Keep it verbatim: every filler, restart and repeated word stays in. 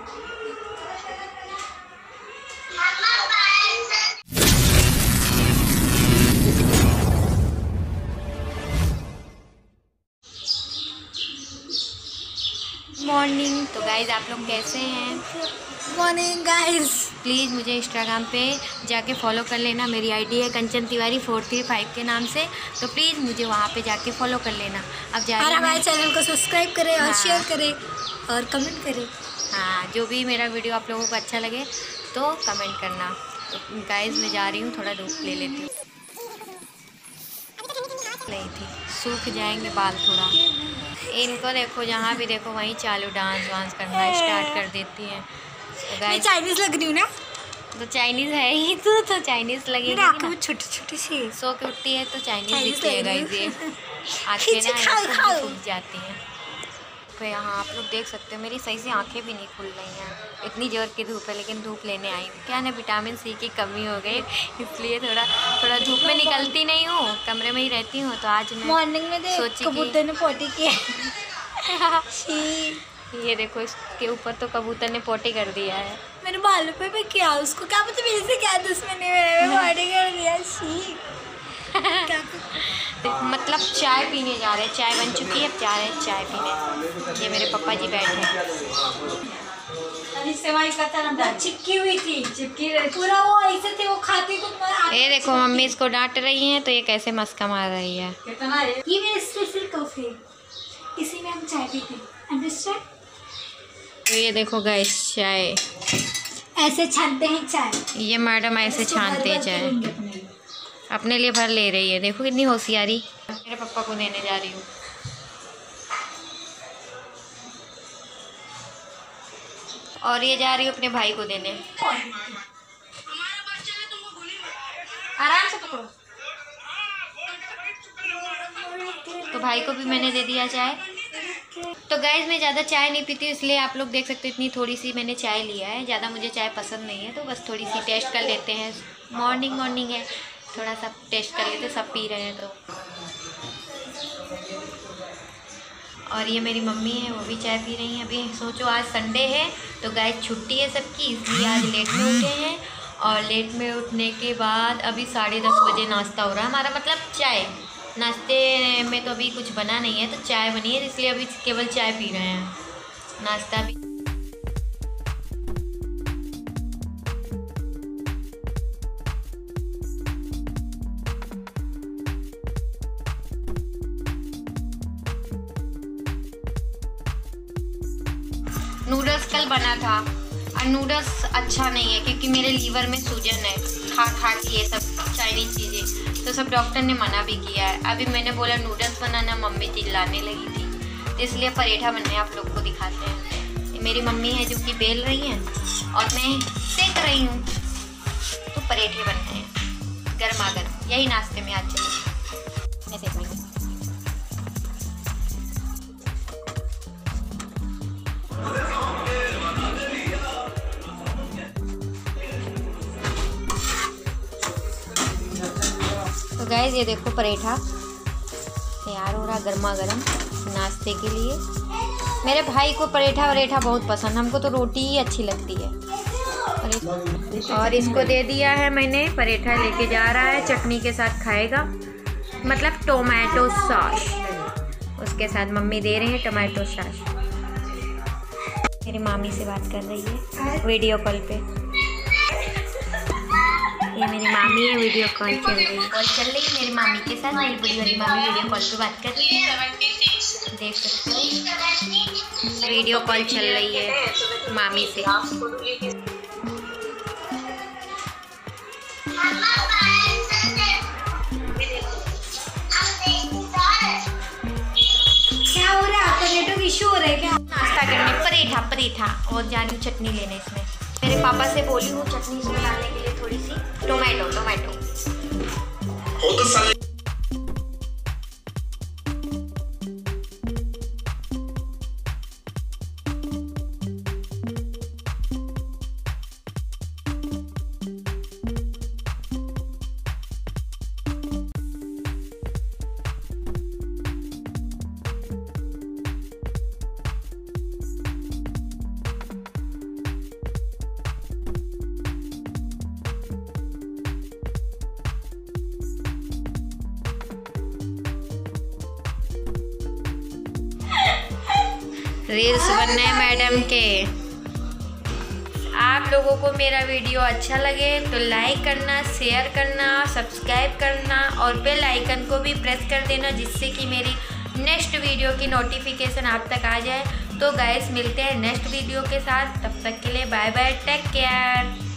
Morning. तो guys आप लोग कैसे हैं? Morning guys. प्लीज़ मुझे इंस्टाग्राम पे जाके फॉलो कर लेना। मेरी आईडी है Kanchan Tiwari four three five के नाम से, तो प्लीज़ मुझे वहाँ पे जाके फॉलो कर लेना। अब जा और हमारे चैनल को सब्सक्राइब करें और शेयर करें और कमेंट करें। हाँ, जो भी मेरा वीडियो आप लोगों को अच्छा लगे तो कमेंट करना। तो गाइज मैं जा रही हूँ, थोड़ा धूप ले लेती हूँ। नहीं थी, सूख जाएंगे बाल थोड़ा। इनको देखो, जहाँ भी देखो वहीं चालू डांस वांस करना स्टार्ट कर देती हैं। तो मैं चाइनीज लग रही हूँ ना? तो चाइनीज है ही तो तो चाइनीज लगेगी ना। छोटी छोटी सी सो के उठती है तो चाइनीज दिखती है गाइस। ये आंखें ना फूट जाती हैं। तो यहाँ आप लोग देख सकते हो मेरी सही से आंखें भी नहीं खुल रही हैं, इतनी जोर की धूप है। लेकिन धूप लेने आई हूँ, क्या ना विटामिन सी की कमी हो गई, इसलिए थोड़ा थोड़ा धूप में निकलती नहीं हूँ, कमरे में ही रहती हूँ। तो आज मैं मॉर्निंग में सोची कबूतर ने पोटी किया। ये देखो, इसके ऊपर तो कबूतर ने पोटी कर दिया है। मेरे बालों पे भी क्या, उसको क्या पता मेरे से क्या दुश्मनी है, मैंने पोटी कर दिया। शी मतलब चाय पीने जा रहे हैं, चाय बन चुकी है, अब जा रहे हैं चाय पीने। ये मेरे पापा जी बैठे हैं। चिपकी हुई थी, चिपकी पूरा वो ऐसे थे, वो खाती को। ये देखो मम्मी इसको डांट रही हैं तो ये कैसे मस्का मार रही है। कितना है? ये मेरा स्पेशल कॉफी, इसी में हम चाय पीते हैं, अंडरस्टैंड? तो ये देखो गाइस, चाय ऐसे छानते हैं चाय। ये मैडम ऐसे छानते हैं चाय, अपने लिए भर ले रही है। देखो कितनी होशियारी। मेरे पापा को देने जा रही हूँ। और ये जा रही हूँ अपने भाई को देने। आराम से पकड़ो। तो भाई को भी मैंने दे दिया चाय। तो गाइज मैं ज़्यादा चाय नहीं पीती, इसलिए आप लोग देख सकते हो इतनी थोड़ी सी मैंने चाय लिया है। ज़्यादा मुझे चाय पसंद नहीं है, तो बस थोड़ी सी टेस्ट कर लेते हैं। मॉर्निंग मॉर्निंग है, थोड़ा सा टेस्ट कर लेते, सब पी रहे हैं तो। और ये मेरी मम्मी है, वो भी चाय पी रही हैं। अभी सोचो आज संडे है तो गाइस छुट्टी है सबकी, इसलिए आज लेट में उठे हैं। और लेट में उठने के बाद अभी साढ़े दस बजे नाश्ता हो रहा है हमारा, मतलब चाय। नाश्ते में तो अभी कुछ बना नहीं है, तो चाय बनी है, इसलिए अभी केवल चाय पी रहे हैं। नाश्ता भी नूडल्स कल बना था, और नूडल्स अच्छा नहीं है क्योंकि मेरे लीवर में सूजन है खा खा के ये सब चाइनीज़ चीज़ें, तो सब डॉक्टर ने मना भी किया है। अभी मैंने बोला नूडल्स बनाना, मम्मी चिल्लाने लगी थी, तो इसलिए पराठा बनने आप लोग को दिखाते हैं। ये मेरी मम्मी है जो कि बेल रही हैं और मैं सेक रही हूँ, तो पराठे बनते हैं गर्मा गर्म। यही नाश्ते में आज चलिए मैं देख रही हूँ। तो गाइस ये देखो पराठा तैयार हो रहा गर्मा गर्म नाश्ते के लिए। मेरे भाई को पराठा वराठा बहुत पसंद, हमको तो रोटी ही अच्छी लगती है। और इसको दे दिया है मैंने, पराठा लेके जा रहा है, चटनी के साथ खाएगा, मतलब टोमेटो सॉस। उसके साथ मम्मी दे रहे हैं टोमेटो सॉस। मेरी मामी से बात कर रही है वीडियो कॉल पे। ये मेरी मामी है, वीडियो कॉल चल रही है, कॉल चल रही है मेरी मामी के साथ। मेरी बड़ी वाली मामी वीडियो कॉल पे बात कर रही है, देख सकते हो वीडियो कॉल चल रही है मामी से। क्या हो रहा है? नेटवर्क इशू हो रहा है क्या? नाश्ता करने पराठा पराठा और जा रही हूँ चटनी लेने। इसमें मेरे पापा से बोली हूँ चटनी इसमें डालने के लिए, थोड़ी सी टोमेटो टोमेटो रील्स बनने हैं मैडम के। आप लोगों को मेरा वीडियो अच्छा लगे तो लाइक करना, शेयर करना, सब्सक्राइब करना और बेल आइकन को भी प्रेस कर देना, जिससे कि मेरी नेक्स्ट वीडियो की नोटिफिकेशन आप तक आ जाए। तो गाइस मिलते हैं नेक्स्ट वीडियो के साथ, तब तक के लिए बाय बाय, टेक केयर।